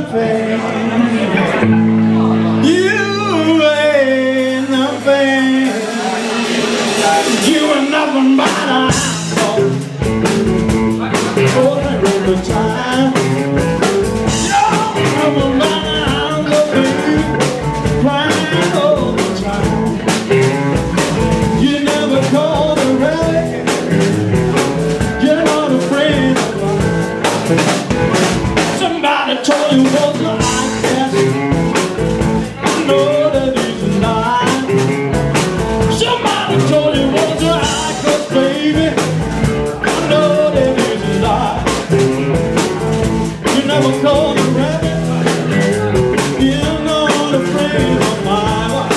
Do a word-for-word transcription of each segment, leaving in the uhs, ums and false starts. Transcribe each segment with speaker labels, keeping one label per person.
Speaker 1: You ain't nothing. You are nothing but a asshole. All the time. You're nothing but a asshole, baby. Crying all the time. You never call the rally. You're not a friend of mine. Somebody told you what to like that. I know that it's a lie. Somebody told you what to like us, baby. I know that it's a lie. You never called a rabbit. You're not a friend of mine.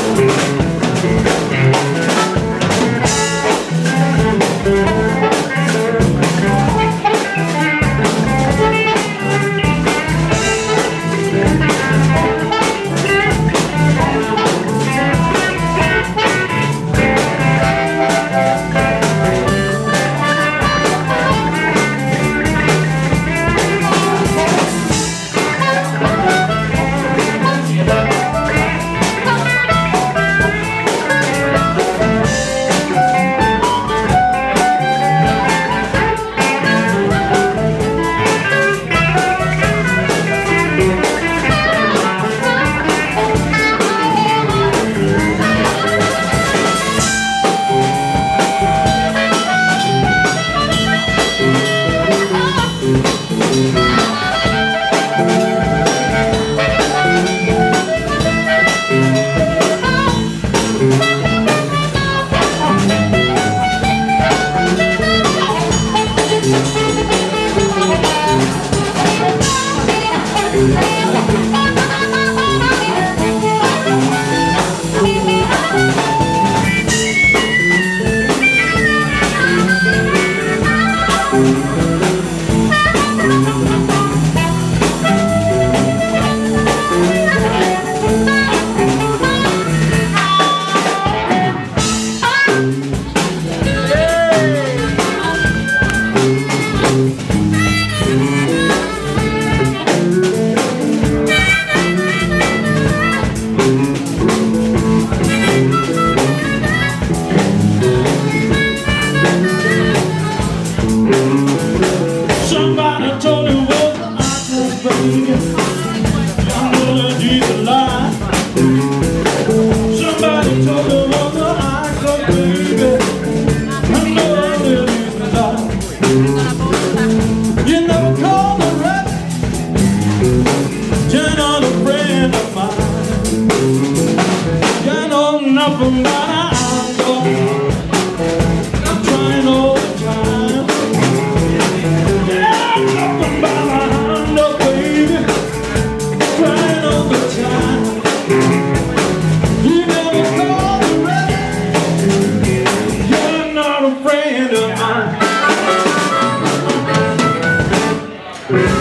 Speaker 1: Somebody told me what I was, baby. I know that he's a lie. Somebody told me what I was, baby. I know that he's a lie. You never called a rabbit. You're not a friend of mine. You know nothing about it. I'm trying all the time.
Speaker 2: Friend of mine.